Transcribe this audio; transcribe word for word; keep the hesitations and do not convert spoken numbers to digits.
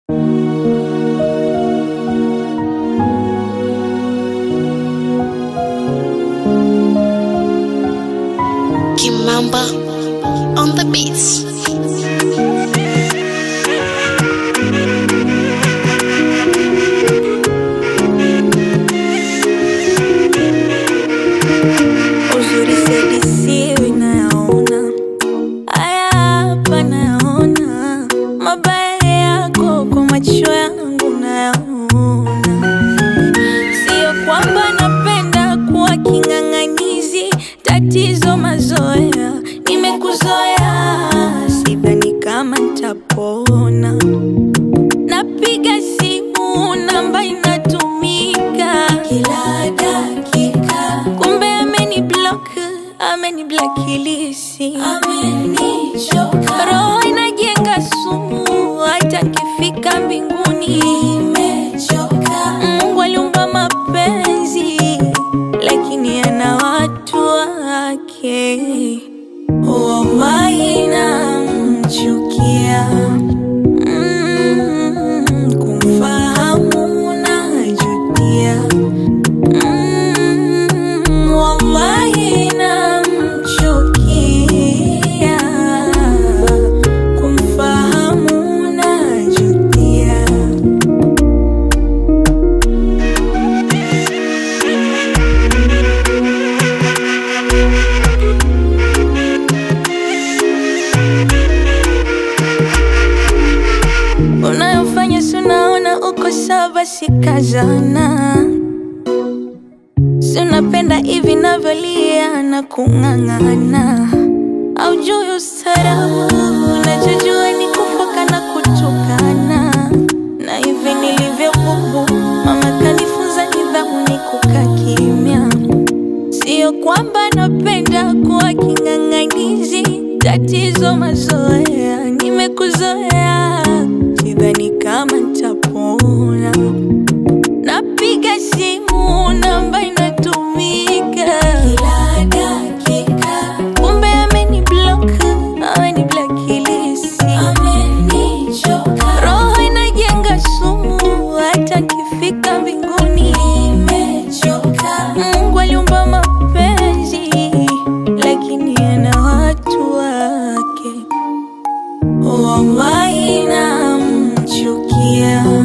Kimamba on the beats. Uzuri sedisiwi nayaona, haya hapa nayaona, mabaya yako kwa macho yangu nayaona. Sio kwamba napenda kuwa king'ang'anizi, tatizo mazoea, nimekuzoea, sidhani kama nitapona. Napiga simu namba inatumika kila dakika, kumbe ameni block, ameni blacklist, amenichoka. Roho inajenga sumu, hata nikifika mbinguni nimechoka. Mungu aliumba mapenzi, lakini ana watu wake. Wallahi namchukia, mm, kumfahamu najutia. mm, Wallahi namchukia, kumfahamu najutia. Unayofanya sunaona uko sawa, basi kazana. Sunapenda hivi navyolia na kung'ang'ana. Haujui ustarabu, unachojua ni kufoka na kutukana. Na hivi nilivyo bubu, mama kanifunza nidhamu ni kukaa kimya. Sio kwamba napenda kuwa king'ang'anizi, tatizo mazoea, nimekuzoea, sidhani kama nitapona. Napiga simu namba inatumika kila dakika, kumbe ameni block, ameni blacklist, amenichoka. Roho inajenga sumu, hata nikifika mbinguni nimechoka. Mungu aliumba mapenzi, lakini ana watu wake. Wallahi namchukia.